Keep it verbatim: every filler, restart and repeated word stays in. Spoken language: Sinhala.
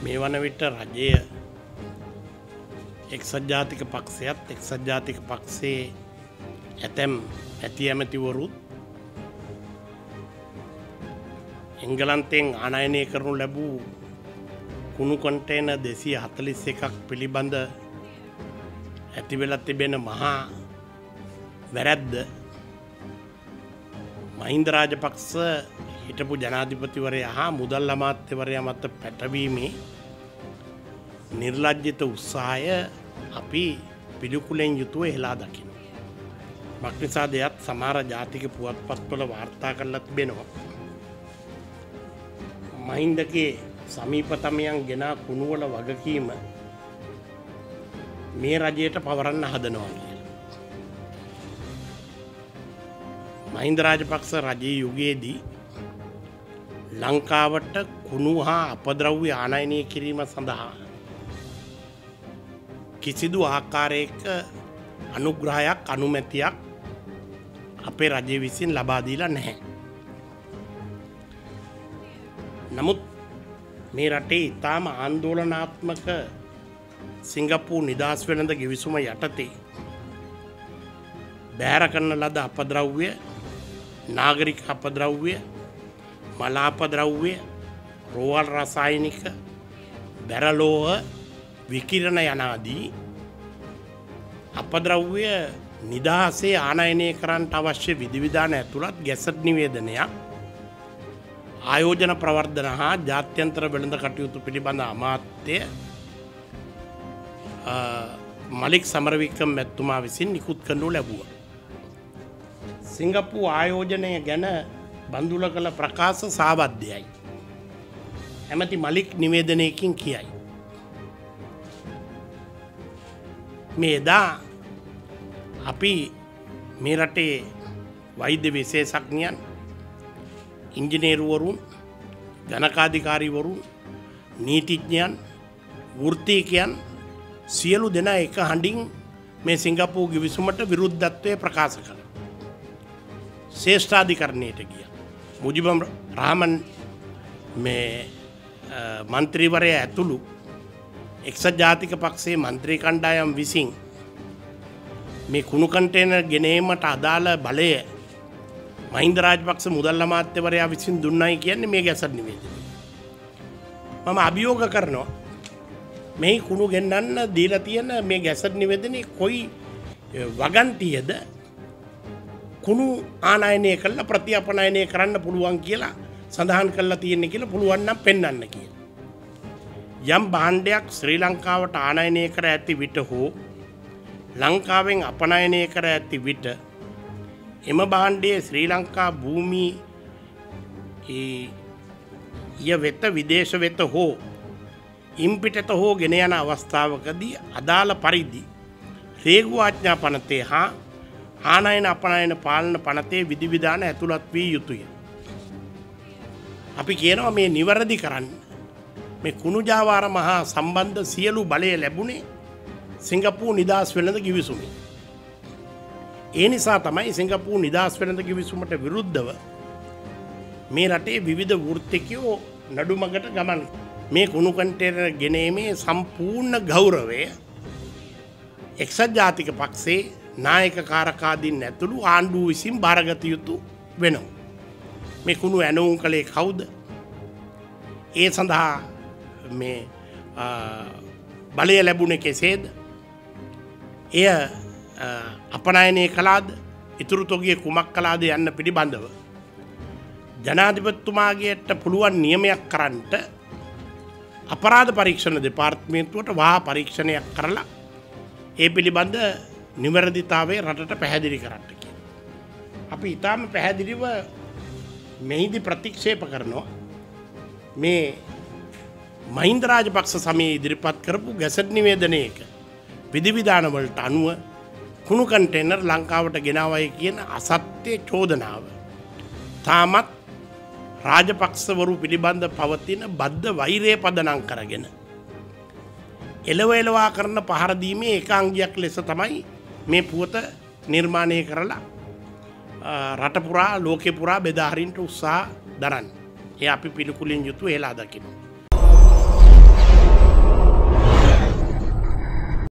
මේ වන විට රජය එක්සත් ජාතික පක්ෂයත් එක්සත් ජාතික පක්ෂයේ ඇතැම් ඇති ඇමතිවරුත් එංගලන්තයෙන් ආනයනය කරනු ලැබූ කුණු කොන්ටේන දෙසිය හතළිස් එකක් පිළිබඳ ඇතිවෙලා තිබෙන මහා වැරැද්ද මහින්ද රාජපක්ෂ හිටපු ජනාධිපතිවරයා හා මුදල් අමාත්‍යවරයා මත පැටවීමේ නිර්ලජ්ජිත උත්සාහය අපි පිළිකුලෙන් යුතුව හෙලා දකින්න. මක්නිසා දෙයක් සමහර ජාතික පුවත්පත්වල වාර්තා කරලා තිබෙනවා. මහින්දගේ සමීපතමයන් ගෙනා කුණුවල වගකීම මේ රජයට පවරන්න හදනවා කියලා. මහින්ද රාජපක්ෂ රජයේ යුගයේදී ලංකාවට කුණු හා අපද්‍රව්‍ය ආනයනය කිරීම සඳහා කිසිදු ආකාරයක අනුග්‍රහයක් අනුමැතියක් අපේ රජය විසින් ලබා දීලා නැහැ. නමුත් මේ රටේ ඉතාම ආందోලනාත්මක සිංගප්පූරු නිදහස් වෙළඳ ගිවිසුම යටතේ බෑර කරන ලද අපද්‍රව්‍ය, නාගරික අපද්‍රව්‍ය, මල අපද්‍රව්‍ය, රෝහල් රසායනික, බැරලෝහ, විකිරණ යනාදී අපද්‍රව්‍ය නිදහසේ ආනයනය කරන්නට අවශ්‍ය විධිවිධාන ඇතුළත් ගැසට් නිවේදනයක් ආයෝජන ප්‍රවර්ධන හා ජාත්‍යන්තර වෙළඳ කටයුතු පිළිබඳ අමාත්‍ය මලික් සමරවික්‍රම මැතිතුමා විසින් නිකුත් කරනු ලැබුවා. සිංගප්පූරු ආයෝජනය ගැන බඳුල කළ ප්‍රකාශ සාබද්දයයි. ඇමති මලික් නිවේදනයකින් කියයි. මේ එදා අපි මේ රටේ වෛද්‍ය විශේෂඥයන්, ඉංජිනේරුවරුන්, ගණකාධිකාරීවරුන්, නීතිඥයන්, වෘත්තීකයන් සියලු දෙනා එක හඬින් මේ සිංගප්පූරු ගිවිසුමට විරුද්ධත්වය ප්‍රකාශ කළා. ශ්‍රේෂ්ඨාධිකරණයට ගියා. මුජිබුර් රහමන් මේ මන්ත්‍රීවරයා ඇතුළු එක්සත් ජාතික පක්ෂයේ මන්ත්‍රී කණ්ඩායම් විසින් මේ කුණු කන්ටේනර් ගෙනීමට අදාළ බලය මහින්ද රාජපක්ෂ මුදල් අමාත්‍යවරයා විසින් දුන්නයි කියන්නේ මේ ගැසට් නිවේදනය. මම අභියෝග කරනවා මේ කුණු ගෙන්නන්න දීලා තියෙන මේ ගැසට් නිවේදනයේ කොයි වගන්තියද කුණු ආනයනය කළා ප්‍රතිඅපනයනය කරන්න පුළුවන් කියලා සඳහන් කරලා තියෙන්නේ කියලා පුළුවන් නම් පෙන්වන්න කියලා. යම් භාණ්ඩයක් ශ්‍රී ලංකාවට ආනයනය කර ඇති විට හෝ ලංකාවෙන් අපනයනය කර ඇති විට එම භාණ්ඩයේ ශ්‍රී ලංකා භූමි ය වෙත විදේශ වෙත හෝ ඉම්පිටත හෝ ගෙන යන අවස්ථාවකදී අදාළ පරිදි රේගු ආඥා පනතේ හා ආනයන අපනයන පාලන පනතේ විධිවිධාන ඇතුළත් වී යුතුය. අපි කියනවා මේ නිවැරදි කරන්න. මේ කුණු ජාවාර මහා සම්බන්ධ සියලු බලය ලැබුණේ සිංගප්පූරු නිදහස් වෙළඳ ගිවිසුමේ. ඒ නිසා තමයි සිංගප්පූරු නිදහස් වෙළඳ ගිවිසුමට විරුද්ධව මේ රටේ විවිධ වෘත්තිකයෝ නඩුමගට ගමන්. මේ කුණු කන්ටේනර් ගෙනීමේ සම්පූර්ණ ගෞරවය එක්සත් ජාතික පක්ෂයේ නායක කාරකාදීන් ඇතුළු ආණ්ඩුව විසින් බාරගත යුතු වෙනවා. මේ කුණු ඇනවුම් කළේ කවුද? ඒ සඳහා මේ බලය ලැබුණේ කෙසේද? එය අපනයනය කළාද? ඉතුරු තොගිය කුමක් කළාද යන්න පිළිබඳව ජනාධිපතිතුමාගේට පුළුවන් නියමයක් කරන්නට අපරාධ පරීක්ෂණ දෙපාර්තමේන්තුවට වහා පරීක්ෂණයක් කරලා ඒ පිළිබඳ නිවැරදිතාවය රටට පැහැදිලි කරන්න කියලා. අපි ඊටාම පැහැදිලිව මෙහිදී ප්‍රතික්ෂේප කරනවා මේ මහින්ද රාජපක්ෂ සමයේ ඉදිරිපත් කරපු ගැසට් නිවේදනයක විධිවිධාන වලට අනුව කුණු කන්ටේනර් ලංකාවට ගෙනාවයි කියන අසත්‍ය චෝදනාව තාමත් රාජපක්ෂවරු පිළිබඳ පවතින බද්ධ වෛරය පදනම් කරගෙන එලව එලවා කරන පහර දීමේ ඒකාංගයක් ලෙස තමයි මේ පුවත නිර්මාණය කරලා රට පුරා ලෝකෙ පුරා බෙදා හරින්න උත්සාහ දරන්නේ. ඒ අපි පිළිකුලින් යුතුව හෙලා දකිනවා.